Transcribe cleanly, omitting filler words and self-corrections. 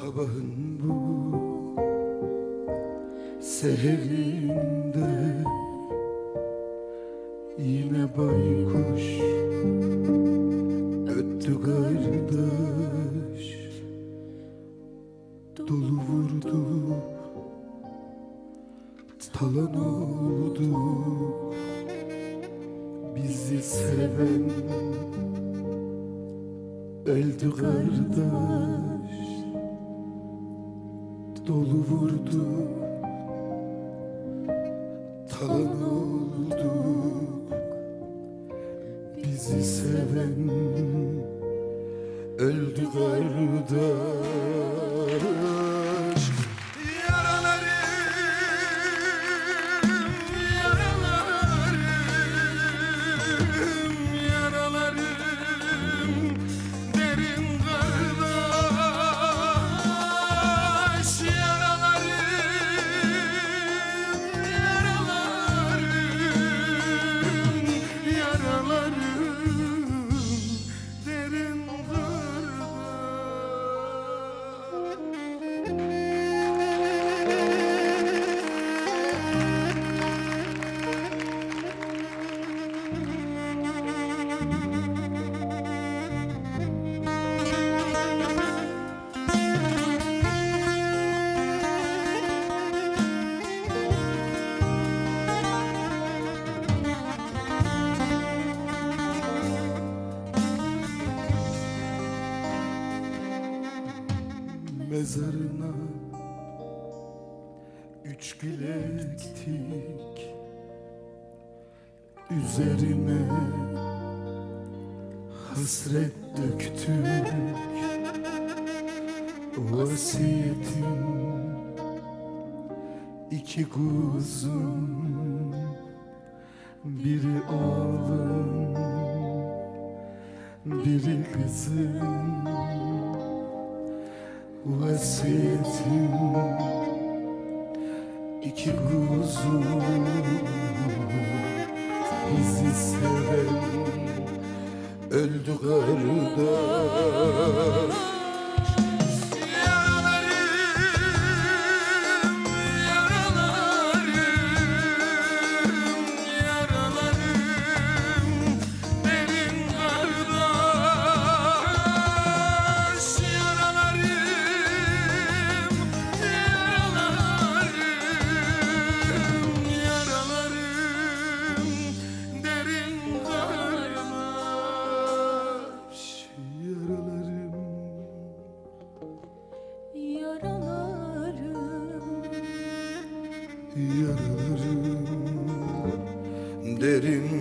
Sabahın bu seherinde yine baykuş öttü kardeş. Dolu vurdu, talan oldu bizi seven, öldü kardeş. Dolu vurdu, talan oldu bizi seven, öldü kardeş. Mezarına 3 bilektik, üzerine hasret döktük. Vasiyetim 2 kuzum, biri oğlum, biri kızım. Vasiyetim 2 kuzum, bizi seven, öldü kardeş. Yaralarım derin